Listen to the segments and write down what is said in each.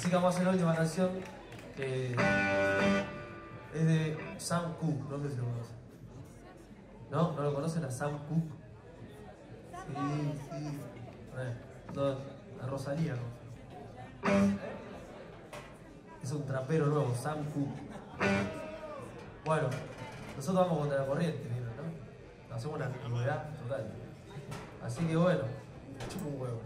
Así que vamos a hacer la última canción que es de Sam Cooke, no sé si lo conocen. ¿No? ¿No lo conocen a Sam Cooke? Sí. No, a Rosalía, ¿no? Es un trapero nuevo, Sam Cooke. Bueno, nosotros vamos contra la corriente, ¿vieron, no? Hacemos una ambigüedad total. Así que bueno, chupa un huevo.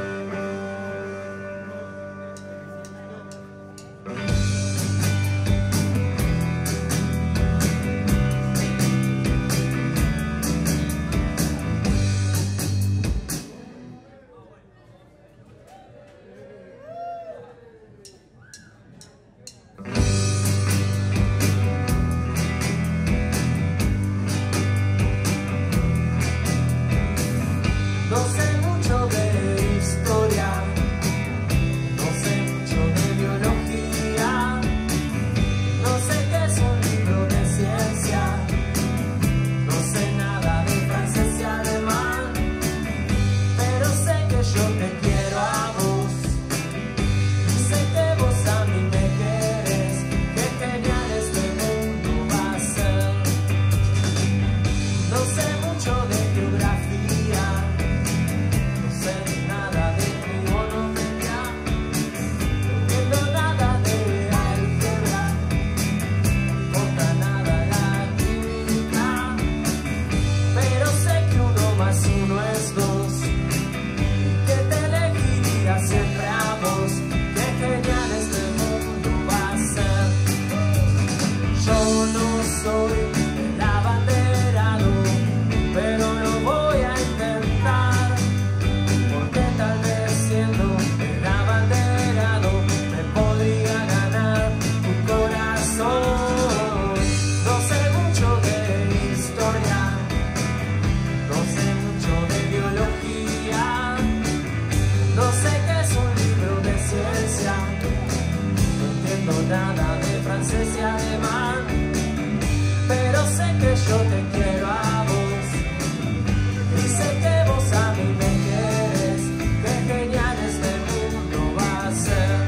No sé mucho de historia, no sé mucho de biología, no sé qué es un libro de ciencia, no sé nada de francés y alemán, pero sé que yo te quiero a vos, y sé que vos a mí me querés, qué genial este mundo va a ser. No sé mucho de geografía, no sé nada de trigonometría, no entiendo nada de álgebra, no importa nada la química, pero sé que 1 más 1 es 2, y que te elegiría siempre a vos, qué genial este mundo va a ser. Yo no soy el abanderado, pero lo voy a intentar, porque tal vez siendo el abanderado me podría ganar tu corazón. No sé mucho de historia, no sé mucho de biología, no sé qué es un libro de ciencia, no entiendo nada de francés y alemán, pero sé que yo te quiero a vos, y sé que vos a mí me quieres, qué genial este mundo va a ser.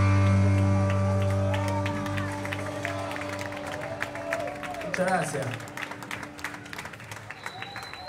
Muchas gracias.